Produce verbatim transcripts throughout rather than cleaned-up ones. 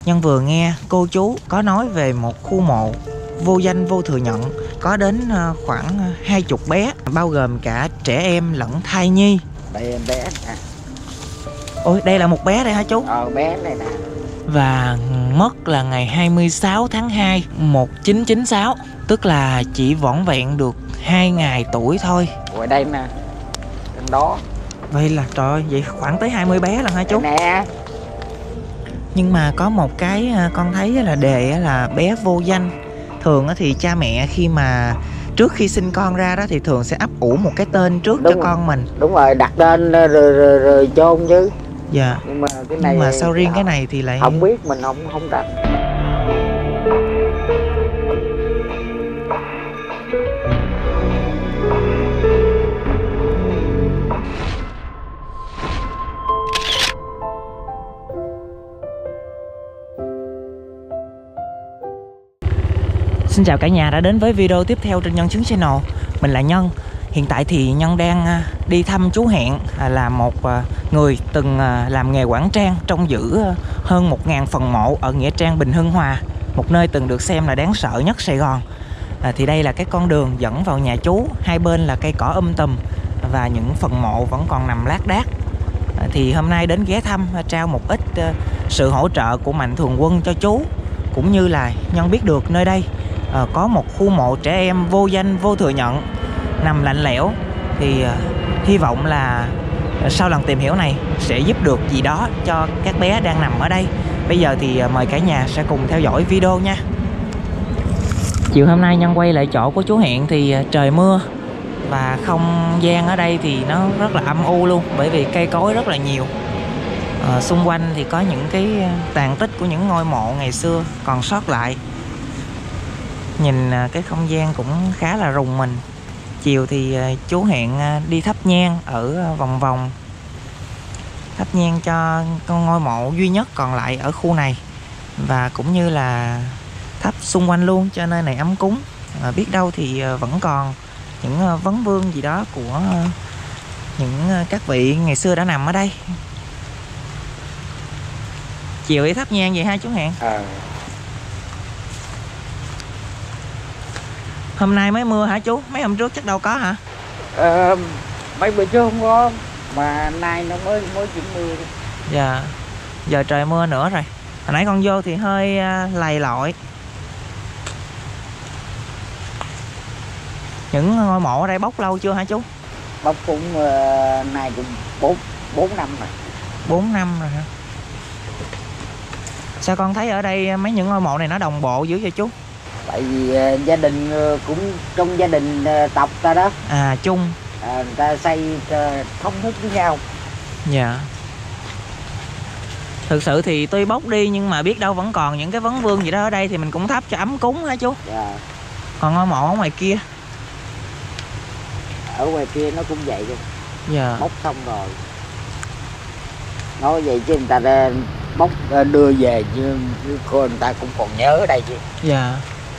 Nhân vừa nghe cô chú có nói về một khu mộ vô danh vô thừa nhận, có đến khoảng hai chục bé, bao gồm cả trẻ em lẫn thai nhi. Đây em bé nè. Ôi, đây là một bé đây hả chú? Ờ, bé này nè. Và mất là ngày hai mươi sáu tháng hai một nghìn chín trăm chín mươi sáu, tức là chỉ vỏn vẹn được hai ngày tuổi thôi. Ở đây nè, bên đó. Vậy là trời ơi, vậy khoảng tới hai mươi bé lần hả chú? Đây nè. Nhưng mà có một cái con thấy là đề là bé vô danh. Thường thì cha mẹ khi mà trước khi sinh con ra đó thì thường sẽ ấp ủ một cái tên trước đúng cho rồi. Con mình. Đúng rồi, đặt tên rồi rồi, rồi chôn chứ. Dạ. Nhưng mà cái này Nhưng mà sao riêng cái này thì lại không biết, mình không không rành. Xin chào cả nhà đã đến với video tiếp theo trên Nhân Chứng Channel. Mình là Nhân. Hiện tại thì Nhân đang đi thăm chú Hẹn, là một người từng làm nghề quản trang trông giữ hơn một nghìn phần mộ ở Nghĩa Trang Bình Hưng Hòa, một nơi từng được xem là đáng sợ nhất Sài Gòn. À, thì đây là cái con đường dẫn vào nhà chú, hai bên là cây cỏ um tùm và những phần mộ vẫn còn nằm lác đác. À, thì hôm nay đến ghé thăm, trao một ít uh, sự hỗ trợ của Mạnh Thường Quân cho chú, cũng như là Nhân biết được nơi đây uh, có một khu mộ trẻ em vô danh vô thừa nhận nằm lạnh lẽo. Thì uh, hy vọng là uh, sau lần tìm hiểu này sẽ giúp được gì đó cho các bé đang nằm ở đây. Bây giờ thì uh, mời cả nhà sẽ cùng theo dõi video nha. Chiều hôm nay Nhân quay lại chỗ của chú Hẹn thì uh, trời mưa và không gian ở đây thì nó rất là âm u luôn, bởi vì cây cối rất là nhiều. À, xung quanh thì có những cái tàn tích của những ngôi mộ ngày xưa còn sót lại. Nhìn cái không gian cũng khá là rùng mình. Chiều thì chú Hẹn đi thắp nhang ở vòng vòng, thắp nhang cho con ngôi mộ duy nhất còn lại ở khu này, và cũng như là thắp xung quanh luôn cho nơi này ấm cúng. À, biết đâu thì vẫn còn những vấn vương gì đó của những các vị ngày xưa đã nằm ở đây. Chiều đi thắp nhang vậy ha chú Hẹn? À. Hôm nay mới mưa hả chú? Mấy hôm trước chắc đâu có hả? À, mấy bữa trước không có, mà nay nó mới mới chuyển mưa. Dạ. Giờ trời mưa nữa rồi. Hồi nãy con vô thì hơi uh, lầy lội. Những ngôi mộ ở đây bốc lâu chưa hả chú? Bốc cũng uh, nay cũng bốn bốn năm rồi. Bốn năm rồi hả? Sao con thấy ở đây mấy những ngôi mộ này nó đồng bộ dữ vậy chú? Tại vì uh, gia đình uh, cũng trong gia đình uh, tộc ta đó. À, chung. À, người ta xây uh, thống nhất với nhau. Dạ. Thực sự thì tuy bốc đi nhưng mà biết đâu vẫn còn những cái vấn vương gì đó ở đây thì mình cũng thắp cho ấm cúng hả chú? Dạ. Còn ngôi mộ ở ngoài kia? Ở ngoài kia nó cũng vậy luôn. Dạ. Bốc xong rồi nói vậy chứ người ta ra bốc đưa về chứ người ta cũng còn nhớ ở đây chứ. Dạ.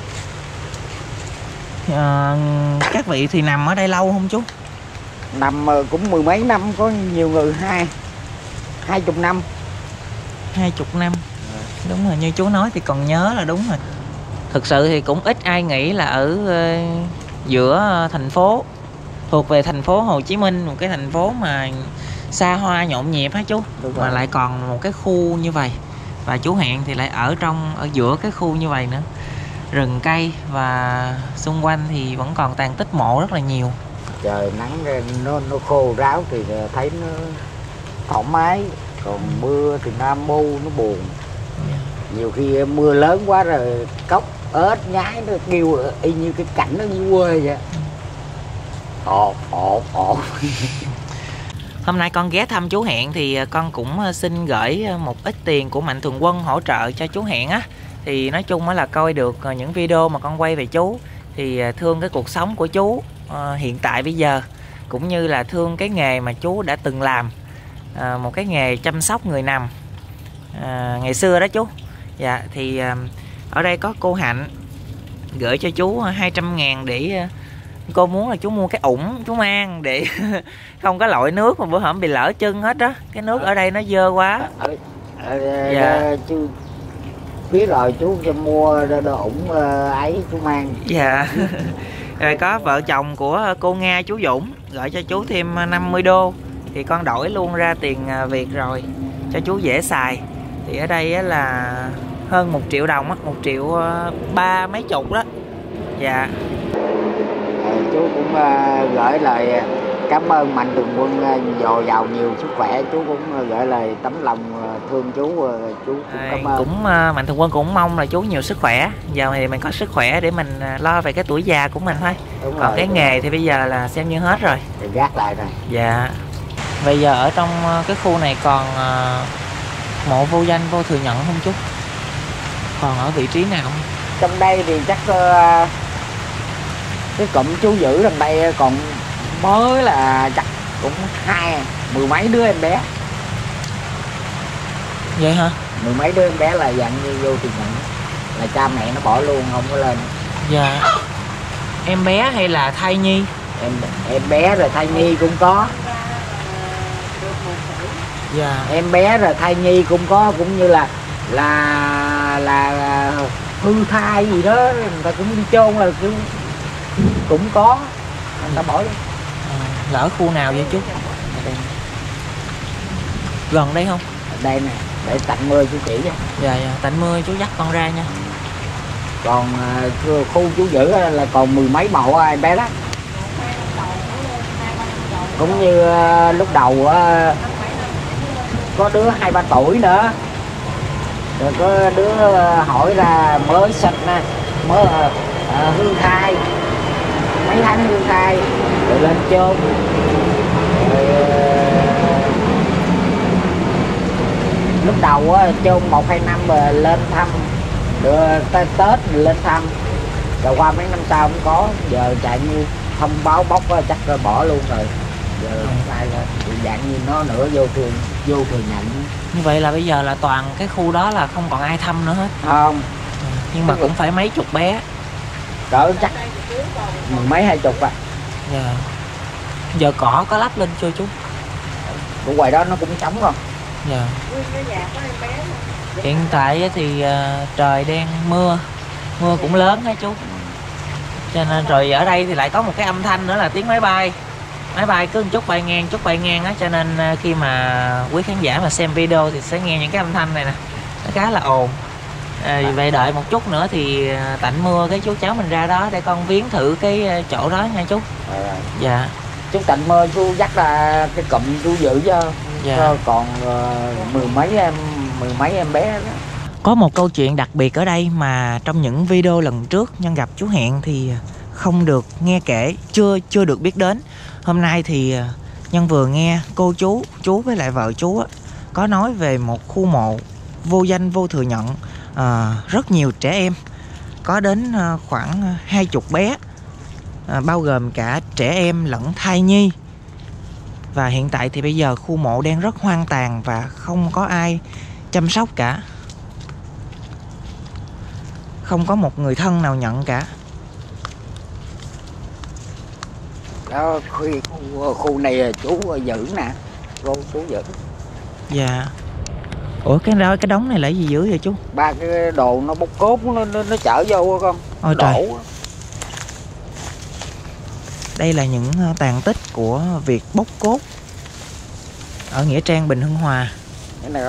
À, các vị thì nằm ở đây lâu không chú? Nằm cũng mười mấy năm, có nhiều người hai hai chục năm. Hai chục năm. Đúng rồi, như chú nói thì còn nhớ là đúng rồi. Thực sự thì cũng ít ai nghĩ là ở uh, giữa thành phố, thuộc về thành phố Hồ Chí Minh, một cái thành phố mà xa hoa nhộn nhịp hả chú? Mà lại còn một cái khu như vậy. Và chú Hẹn thì lại ở trong, ở giữa cái khu như vậy nữa. Rừng cây và xung quanh thì vẫn còn tàn tích mộ rất là nhiều. Trời nắng nó nó khô ráo thì thấy nó thoải mái. Còn mưa thì Nam Mô nó buồn. Yeah. Nhiều khi mưa lớn quá rồi cốc ếch nhái nó kêu y như cái cảnh nó như quê vậy. Ồ ồ ồ. Hôm nay con ghé thăm chú Hẹn thì con cũng xin gửi một ít tiền của Mạnh Thường Quân hỗ trợ cho chú Hẹn á. Thì nói chung là coi được những video mà con quay về chú thì thương cái cuộc sống của chú uh, hiện tại bây giờ, cũng như là thương cái nghề mà chú đã từng làm, uh, một cái nghề chăm sóc người nằm uh, ngày xưa đó chú. Dạ, thì uh, ở đây có cô Hạnh gửi cho chú hai trăm ngàn để uh, cô muốn là chú mua cái ủng chú mang để không có lội nước mà bữa hổm bị lỡ chân hết đó. Cái nước ở đây nó dơ quá. Ờ, ờ, dạ. chú biết rồi, chú cho mua đồ ủng ấy chú mang. Dạ. Rồi có vợ chồng của cô Nga chú Dũng gọi cho chú thêm năm mươi đô thì con đổi luôn ra tiền Việt rồi cho chú dễ xài. Thì ở đây là hơn một triệu đồng á, một triệu ba mấy chục đó. Dạ. À, chú cũng uh, gửi lời cảm ơn Mạnh Thường Quân uh, dồi dào nhiều sức khỏe. Chú cũng uh, gửi lời tấm lòng uh, thương chú, uh, chú cũng cảm ơn. Cũng uh, Mạnh Thường Quân cũng mong là chú nhiều sức khỏe. Giờ thì mình có sức khỏe để mình uh, lo về cái tuổi già của mình thôi. Đúng Còn rồi, cái nghề rồi. Thì bây giờ là xem như hết rồi. Thì gác lại rồi. Dạ. Bây giờ ở trong uh, cái khu này còn uh, mộ vô danh vô thừa nhận không chú? Còn ở vị trí nào không? Trong đây thì chắc uh, cái cụm chú giữ gần đây còn mới là chắc cũng hai mười mấy đứa em bé. Vậy hả? Mười mấy đứa em bé là dạng như vô thì nhận, là cha mẹ nó bỏ luôn không có lên. Dạ. Em bé hay là thai nhi? Em em bé rồi thai nhi cũng có. Dạ. Em bé rồi thai nhi cũng có, cũng như là là là hư thai gì đó người ta cũng đi chôn là cũng cũng có, người ta bỏ đi. À, là ở khu nào vậy chú? Đây. Gần đây không? Đây nè, để tạnh mưa chú chỉ nha. Dạ, dạ, tạnh mưa chú dắt con ra nha. Còn uh, khu chú giữ là còn mười mấy mộ em bé đó. Cũng như uh, lúc đầu uh, có đứa hai ba tuổi nữa, rồi có đứa uh, hỏi là mới sinh nè, mới uh, uh, hư thai, mấy tháng hư thai, rồi lên chôn. Rồi, uh, lúc đầu uh, chôn một hai năm rồi lên thăm, đưa tới Tết rồi lên thăm, rồi qua mấy năm sau không có, giờ chạy như thông báo bóc chắc rồi bỏ luôn rồi. Giờ không ai là dạng như nó nữa, vô thường vô thường nhận. Như vậy là bây giờ là toàn cái khu đó là không còn ai thăm nữa hết. Không. Nhưng mà cũng phải mấy chục bé. Cỡ chắc mười mấy hai chục à. Dạ. Giờ cỏ có lắp lên chưa chú? Ở ngoài đó nó cũng trống không? Dạ. Hiện tại thì uh, trời đang mưa, mưa cũng lớn hả chú? Cho nên rồi ở đây thì lại có một cái âm thanh nữa là tiếng máy bay. Máy bay cứ một chút bay ngang, chút bay ngang á, cho nên khi mà quý khán giả mà xem video thì sẽ nghe những cái âm thanh này nè, nó khá là ồn. À, vậy đợi một chút nữa thì tạnh mưa cái chú cháu mình ra đó để con viếng thử cái chỗ đó nha chú. À, dạ. Chú tạnh mưa chú dắt là cái cụm chú giữ cho. Dạ. Còn uh, mười mấy em mười mấy em bé đó. Có một câu chuyện đặc biệt ở đây mà trong những video lần trước Nhân gặp chú Hẹn thì không được nghe kể, chưa chưa được biết đến. Hôm nay thì Nhân vừa nghe cô chú, chú với lại vợ chú á, có nói về một khu mộ vô danh vô thừa nhận, à, rất nhiều trẻ em, có đến khoảng hai chục bé, à, bao gồm cả trẻ em lẫn thai nhi. Và hiện tại thì bây giờ khu mộ đang rất hoang tàn và không có ai chăm sóc cả, không có một người thân nào nhận cả. Đó, khu, khu, khu này chú giữ nè, cô chú giữ. Dạ. Ủa cái đó cái đống này là gì giữ vậy chú? Ba cái đồ nó bốc cốt nó nó, nó chở vô con. Ôi trời. Đây là những tàn tích của việc bốc cốt ở nghĩa trang Bình Hưng Hòa. Cái này đó.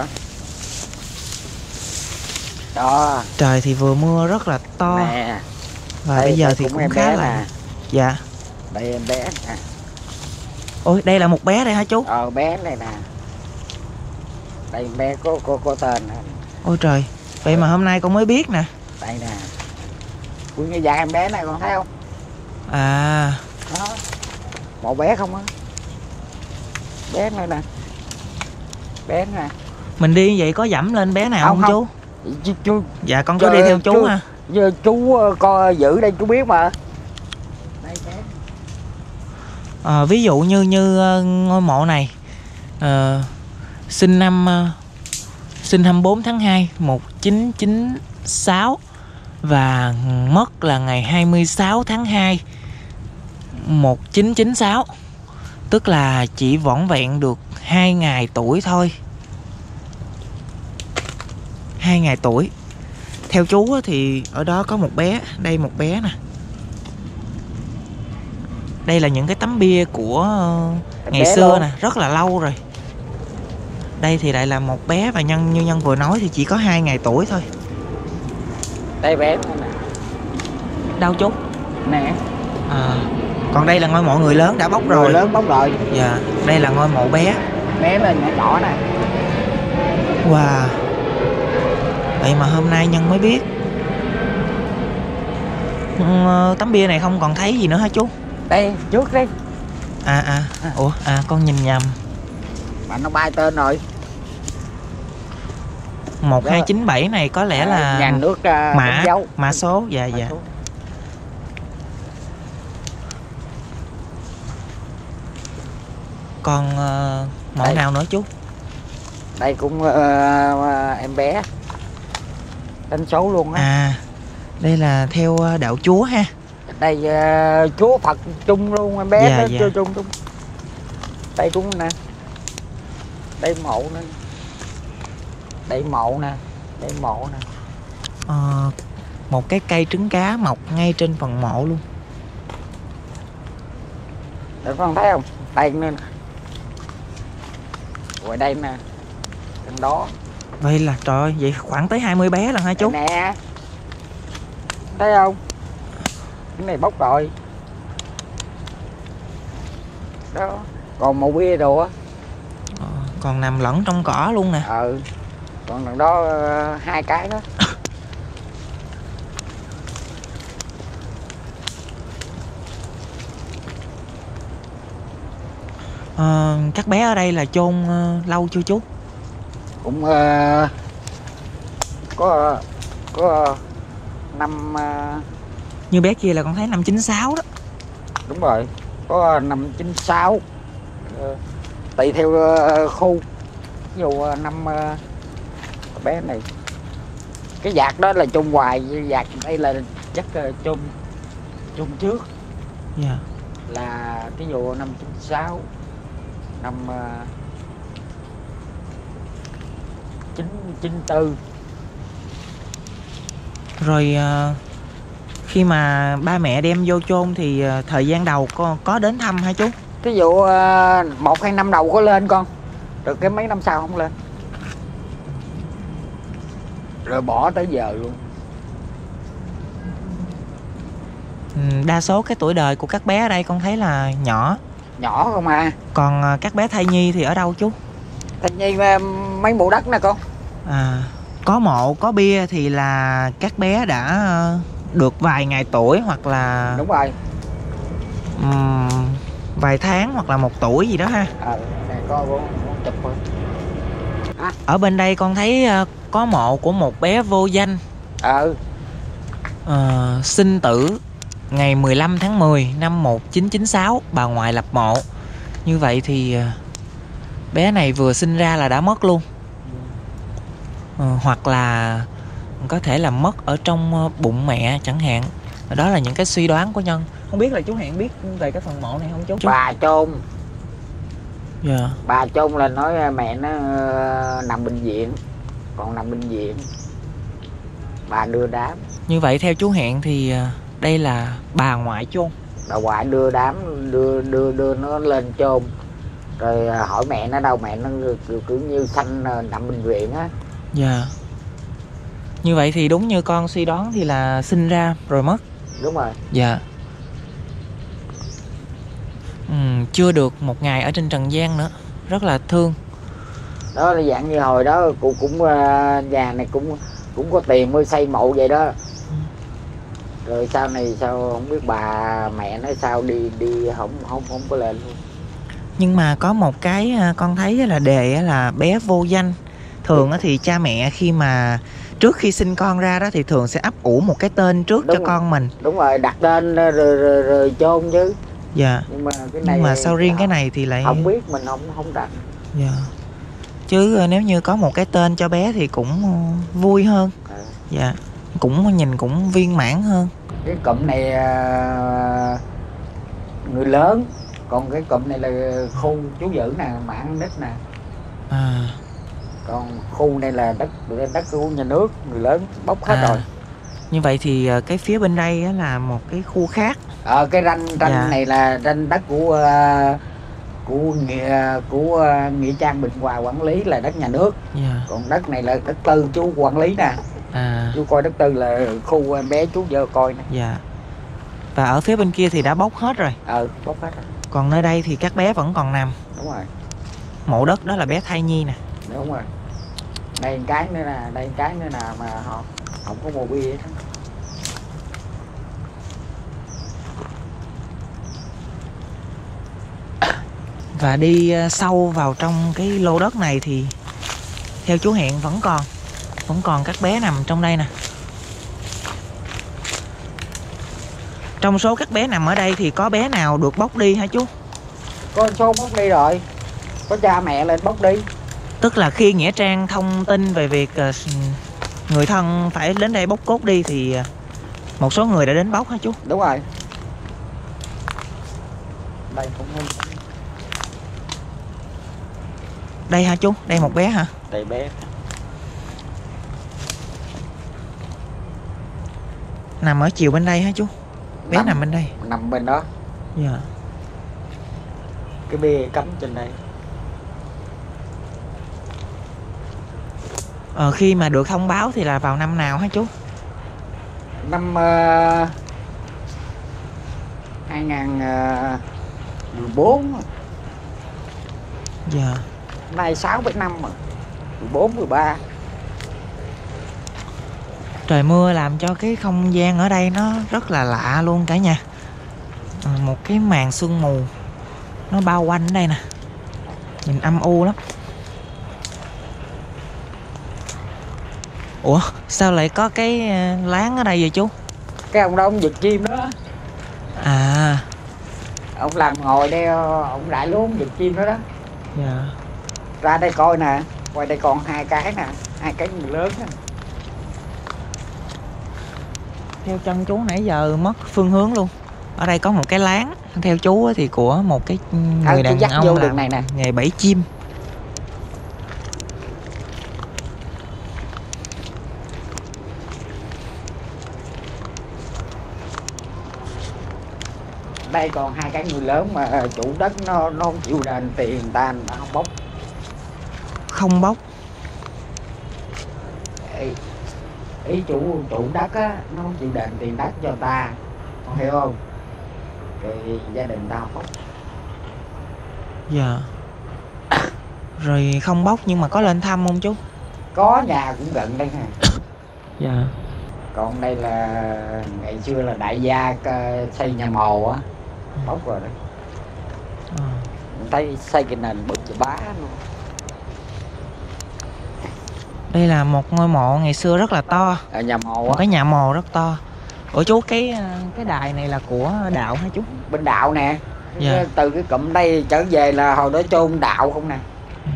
Đó. Trời thì vừa mưa rất là to. Nè. Và đây, bây giờ thì cũng, cũng khá là. Dạ. Đây em bé nè. Ôi đây là một bé đây hả chú? Ờ bé này nè. Đây em bé có có có tên nè. Ôi trời. Vậy ừ. Mà hôm nay con mới biết nè. Đây nè. Nguyên cái dạng em bé này con thấy không? À. Đó. Một bé không á. Bé này nè. Bé nè. Mình đi vậy có dẫm lên bé nào không, không, không chú? Chú, chú dạ con cứ đi theo chú, chú ha. Giờ chú coi giữ đây chú biết mà. Đây bé. À, ví dụ như như ngôi mộ này à, sinh năm uh, sinh hai mươi tư tháng hai một nghìn chín trăm chín mươi sáu và mất là ngày hai mươi sáu tháng hai một nghìn chín trăm chín mươi sáu, tức là chỉ vỏn vẹn được hai ngày tuổi thôi. Hai ngày tuổi. Theo chú á, thì ở đó có một bé, đây một bé nè. Đây là những cái tấm bia của uh, ngày xưa luôn nè, rất là lâu rồi. Đây thì lại là một bé, và Nhân như Nhân vừa nói thì chỉ có hai ngày tuổi thôi. Đây bé nè. Đâu chú? Nè. À, còn đây là ngôi mộ người lớn đã bốc rồi. Người lớn bốc rồi. Dạ, đây là ngôi mộ bé. Bé lên nhỏ nhỏ nè. Wow. Vậy mà hôm nay Nhân mới biết. Ừ, tấm bia này không còn thấy gì nữa hả chú? Đây, trước đi. À à, ủa, à con nhìn nhầm. Mà nó bay tên rồi. Một hai chín bảy này có lẽ là nhà nước uh, mã dấu. Mã số, dạ mã dạ số. Còn uh, mộ đây. Nào nữa chú? Đây cũng uh, uh, em bé đánh số luôn á. À, đây là theo đạo Chúa ha. Đây uh, Chúa Phật chung luôn em bé. Dạ, đó, dạ. Chưa chung chung. Đây cũng nè. Đây mộ nè. Đây mộ nè. Đây mộ nè. À, một cái cây trứng cá mọc ngay trên phần mộ luôn. Để con thấy không? Đây nữa nè. Rồi đây nè. Đằng đó. Vậy là trời ơi, vậy khoảng tới hai mươi bé lần hả chú? Đây nè. Thấy không? Cái này bốc rồi. Đó. Còn một bia đồ á. Ờ, còn nằm lẫn trong cỏ luôn nè. Ừ. Còn đằng đó uh, hai cái đó. Ờ, các bé ở đây là chôn uh, lâu chưa chú? Cũng uh, có có năm uh... như bé kia là con thấy năm chín sáu đó. Đúng rồi, có năm chín sáu. Uh, tùy theo uh, khu. Ví dụ uh, năm uh, bé này cái vạt đó là chôn hoài, vạt đây là chắc uh, chôn chôn trước. Dạ. Yeah. Là ví dụ năm chín sáu, năm uh, chín chín tư. Rồi uh, khi mà ba mẹ đem vô chôn thì uh, thời gian đầu có có đến thăm hả chú? Ví dụ uh, một hai năm đầu có lên con, rồi cái mấy năm sau không lên, rồi bỏ tới giờ luôn. Ừ, đa số cái tuổi đời của các bé ở đây con thấy là nhỏ. Nhỏ không à. Còn uh, các bé thai nhi thì ở đâu chú? Thai nhi mấy mộ đất nè con. À, có mộ có bia thì là các bé đã uh, được vài ngày tuổi hoặc là đúng rồi, um, vài tháng hoặc là một tuổi gì đó ha. Ờ, này có chụp thôi. À. Ở bên đây con thấy uh, có mộ của một bé vô danh. Ờ. Uh, sinh tử ngày mười lăm tháng mười năm một nghìn chín trăm chín mươi sáu, bà ngoại lập mộ. Như vậy thì uh, bé này vừa sinh ra là đã mất luôn. Uh, hoặc là có thể là mất ở trong bụng mẹ chẳng hạn. Đó là những cái suy đoán của Nhân. Không biết là chú Hẹn biết về cái phần mộ này không chú? Bà chôn. Dạ. Yeah. Bà chôn là nói mẹ nó uh, nằm bệnh viện. Còn nằm bệnh viện bà đưa đám. Như vậy theo chú Hẹn thì uh, đây là bà ngoại chôn. Bà ngoại đưa đám, đưa đưa đưa nó lên chôn. Rồi uh, hỏi mẹ nó đâu, mẹ nó kiểu, kiểu như sanh uh, nằm bệnh viện á. Dạ. Yeah. Như vậy thì đúng như con suy đoán thì là sinh ra rồi mất. Đúng rồi. Dạ. Ừ, chưa được một ngày ở trên trần gian nữa. Rất là thương. Đó là dạng như hồi đó cũng cũng uh, nhà này cũng cũng có tiền mới xây mộ vậy đó. Ừ. Rồi sau này sao không biết bà mẹ nói sao đi đi không không không có lên luôn. Nhưng mà có một cái con thấy là đề là bé vô danh. Thường thì cha mẹ khi mà trước khi sinh con ra đó thì thường sẽ ấp ủ một cái tên trước. Đúng cho con mình. Đúng rồi, đặt tên rồi rồi, rồi chôn chứ. Dạ. Nhưng mà cái này nhưng mà sao riêng cái này thì lại không biết, mình không không đặt. Dạ. Chứ nếu như có một cái tên cho bé thì cũng vui hơn. À. Dạ. Cũng nhìn cũng viên mãn hơn. Cái cụm này người lớn, còn cái cụm này là khu chú giữ nè, mạng nít nè. À. Còn khu này là đất đất của nhà nước, người lớn bốc hết À. rồi. Như vậy thì ờ, cái phía bên đây á là một cái khu khác. Ờ cái ranh ranh Dạ. này là ranh đất của uh, của nghĩa của uh, nghĩa trang Bình Hòa quản lý là đất nhà nước. Dạ. Còn đất này là đất tư chú quản lý nè. À. Chú coi đất tư là khu em bé chú vô coi nè. Dạ. Và ở phía bên kia thì đã bốc hết rồi. Ờ bốc hết rồi. Còn nơi đây thì các bé vẫn còn nằm. Đúng rồi. Mộ đất đó là bé thai nhi nè. Đúng rồi. Đây cái nữa nè, đây cái nữa nè mà họ không có mồ bia hết. Và đi ờ, sâu vào trong cái lô đất này thì theo chú Hẹn vẫn còn vẫn còn các bé nằm trong đây nè. Trong số các bé nằm ở đây thì có bé nào được bốc đi hả chú? Có số bốc đi rồi. Có cha mẹ lên bốc đi. Tức là khi Nghĩa Trang thông tin về việc ờ, người thân phải đến đây bốc cốt đi thì ờ, một số người đã đến bốc hả chú? Đúng rồi. Đây cũng không. Đây hả chú? Đây một bé hả? Đây bé. Nằm ở chiều bên đây hả chú? Bé Nằm, nằm bên đây. nằm bên đó. Dạ. Cái bia cắm trên đây. Ờ, khi mà được thông báo thì là vào năm nào hả chú? Năm uh, hai nghìn mười bốn. Dạ. Nay sáu bảy năm mà. mười bốn mười ba. Trời mưa làm cho cái không gian ở đây nó rất là lạ luôn cả nhà. À, một cái màn sương mù nó bao quanh ở đây nè. Nhìn âm u lắm. Ủa sao lại có cái láng ở đây vậy chú? Cái ông đó ông giật chim đó. À. Ông làm ngồi đây, ông đại luôn giật chim đó đó. Dạ. Ra đây coi nè. Coi đây còn hai cái nè. Hai cái người lớn nè. Theo chân chú nãy giờ mất phương hướng luôn. Ở đây có một cái láng. Theo chú thì của một cái người đàn dắt ông vô làm đường này nè. nghề bẫy chim. Đây còn hai cái người lớn mà chủ đất nó nó không chịu đền tiền người ta, người ta không bốc. Không bốc. Ý, ý chủ chủ đất á, nó không chịu đền tiền đất cho ta, con hiểu không? Thì gia đình ta không bốc. Dạ. Rồi không bốc nhưng mà có lên thăm không chú? Có, nhà cũng gần đây nè. Dạ. Còn đây là ngày xưa là đại gia xây nhà mồ á, bốc rồi đó. À. Thấy xây cái nền bự cho bá luôn. Đây là một ngôi mộ ngày xưa rất là to. Ở nhà mồ Một á. cái nhà mồ rất to. Ủa chú cái cái đài này là của đạo hả chú? Bên đạo nè. Dạ. Từ cái cụm đây trở về là hồi đó chôn đạo không nè.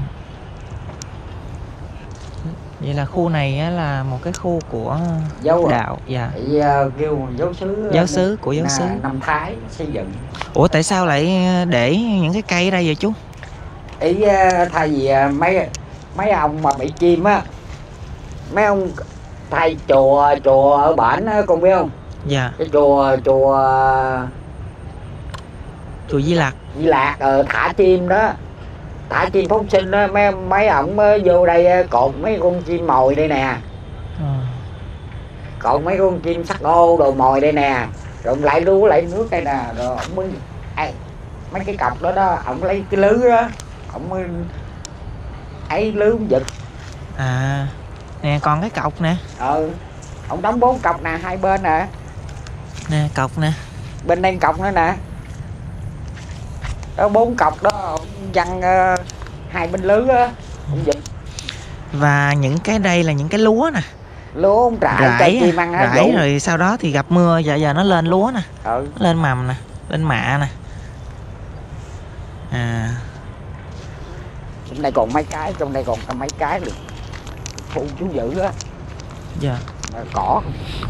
Vậy là khu này á, là một cái khu của Dấu đạo. Dạ. Thì, uh, kêu giáo sứ. Giáo sứ của giáo sứ. Năm Thái xây dựng. Ủa tại sao lại để những cái cây ở đây vậy chú? Ý uh, thay vì uh, mấy mấy ông mà bị chim á, mấy ông thay chùa chùa ở bển á, con biết không? Dạ. Cái chùa chùa Chùa Di Lặc. Di Lạc uh, thả chim đó, thả chim phóng sinh đó, mấy mấy ổng vô đây cột mấy con chim mồi đây nè. À. Cột mấy con chim sắc ô đồ mồi đây nè, rồi ông lại đu lại nước đây nè, rồi ông mới ai, mấy cái cọc đó đó ông lấy cái lưới đó ông mới ấy lưới ông giật. À. Nè còn cái cọc nè. Ừ, ông đóng bốn cọc nè, hai bên nè. Nè cọc nè. Bên đây cọc nữa nè. Đó bốn cọc đó ông văng uh, hai bên lưới á, ông giật. Và những cái đây là những cái lúa nè. Lúa ông rải cho chim ăn á. Rải rồi sau đó thì gặp mưa giờ giờ nó lên lúa nè. Ừ. Nó lên mầm nè, lên mạ nè. À. Trong đây còn mấy cái, trong đây còn cả mấy cái được. Phụ chú giữ á. Dạ. Cỏ.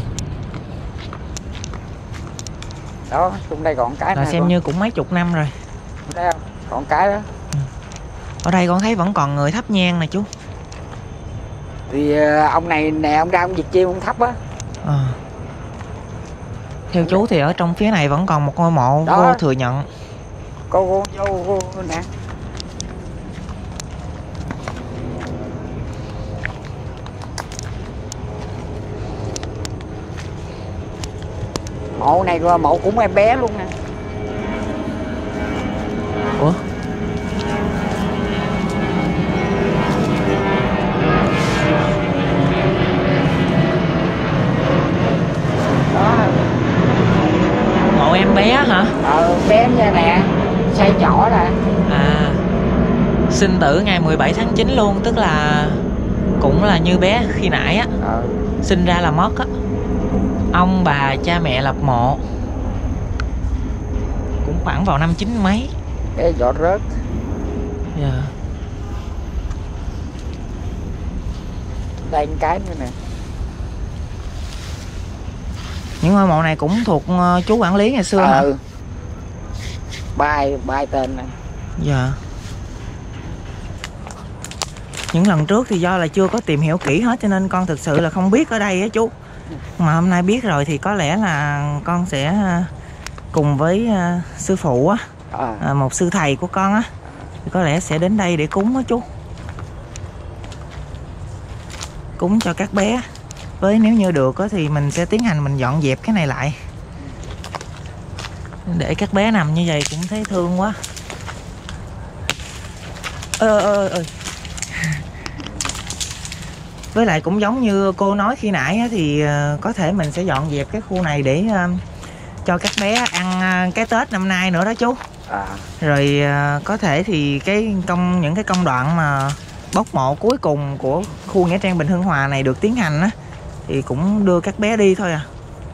Đó, trong đây còn cái là xem con... như cũng mấy chục năm rồi. Thấy không? Còn cái đó. Ở đây con thấy vẫn còn người thắp nhang nè chú. Thì ông này nè, ông ra ông Việt Chiêm ông thắp á. À. Theo chú thì ở trong phía này vẫn còn một ngôi mộ đó. Cô thừa nhận. Cô cô cô, cô nè. Mộ này là mộ cũng em bé luôn nè. Ủa? Đó. Mộ em bé hả? Ờ, bé nha nè, xây chỏ nè. À, sinh tử ngày mười bảy tháng chín luôn, tức là cũng là như bé khi nãy á. Ờ. Sinh ra là mất á. Ông bà cha mẹ lập mộ cũng khoảng vào năm chín mấy. Cái giọt rớt. Dạ. Yeah. Đây một cái nữa nè. Những ngôi mộ này cũng thuộc uh, chú quản lý ngày xưa hả? Ừ. Bài, bài tên này. Dạ. Những lần trước thì do là chưa có tìm hiểu kỹ hết cho nên con thực sự là không biết ở đây á chú. Mà hôm nay biết rồi thì có lẽ là con sẽ cùng với uh, sư phụ á, À. uh, một sư thầy của con á, thì có lẽ sẽ đến đây để cúng á chú. Cúng cho các bé. Với nếu như được á thì mình sẽ tiến hành mình dọn dẹp cái này lại. Để các bé nằm như vậy cũng thấy thương quá. Ơ ơ ơ. Với lại cũng giống như cô nói khi nãy á, thì uh, có thể mình sẽ dọn dẹp cái khu này để uh, cho các bé ăn uh, cái Tết năm nay nữa đó chú. À. Rồi uh, có thể thì cái công những cái công đoạn mà bốc mộ cuối cùng của khu nghĩa trang Bình Hưng Hòa này được tiến hành á, thì cũng đưa các bé đi thôi à.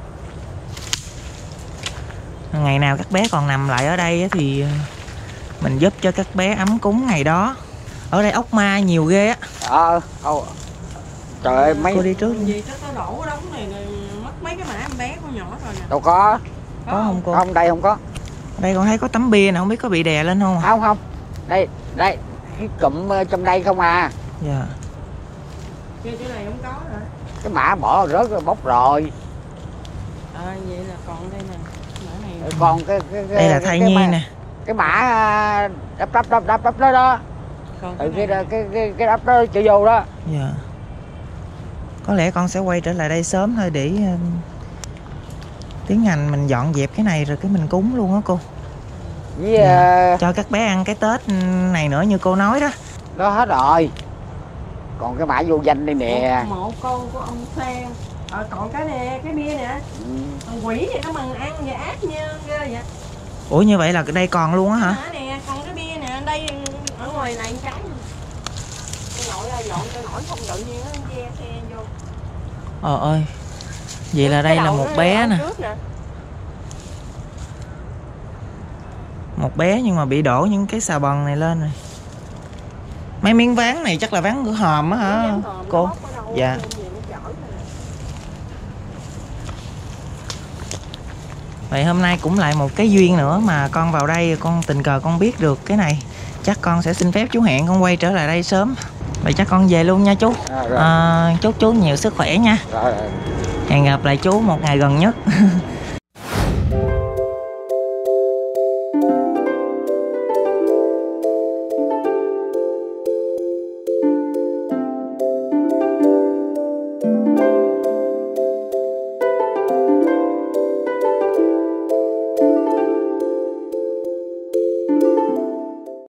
Ngày nào các bé còn nằm lại ở đây á, thì mình giúp cho các bé ấm cúng ngày đó. Ở đây ốc ma nhiều ghê á. Ờ. Ờ. Trời ơi mấy. Cô đi trước. Gì chắc có đổ đống này, này mất mấy cái mã em bé con nhỏ rồi nè. Đâu có. Có không cô? Không, đây không có. Đây con thấy có tấm bia nè, không biết có bị đè lên không? Không không. Đây, đây, cái cụm trong đây không à. Dạ. Cái chỗ này không có rồi. Cái mã bỏ rớt rồi, bóc rồi. À vậy là còn đây nè. Mã này. Còn cái, cái, cái đây là thai nhi nè. Cái mã đắp đắp đắp đắp đắp đó đó. Còn Ừ, cái, cái, cái, cái, cái đắp đó chưa vô đó. Dạ. Có lẽ con sẽ quay trở lại đây sớm thôi để uh, tiến hành mình dọn dẹp cái này rồi cái mình cúng luôn á cô. Với Dạ. uh, cho các bé ăn cái Tết này nữa như cô nói đó. đó hết rồi. Còn cái mã vô danh đây nè. Một, một con của ông Phan. Ờ, còn cái nè, cái bia nè. Ừ. Thằng quỷ này nó mừng ăn và ác như ghê vậy. Ủa như vậy là đây còn luôn á hả? Đó nè, còn cái bia nè, đây ở ngoài này cái. Cái nội ra dọn cho nổi không tự nhiên nó che xe vô. Ờ ơi. Vậy là đây là một bé nè. nè. Một bé nhưng mà bị đổ những cái xà bần này lên rồi. Mấy miếng ván này chắc là ván cửa hòm á hả cô? Dạ. Vậy hôm nay cũng lại một cái duyên nữa mà con vào đây con tình cờ con biết được cái này. Chắc con sẽ xin phép chú hẹn con quay trở lại đây sớm. Vậy chắc con về luôn nha chú. À, rồi. À, chúc chú nhiều sức khỏe nha. Rồi, rồi. Hẹn gặp lại chú một ngày gần nhất.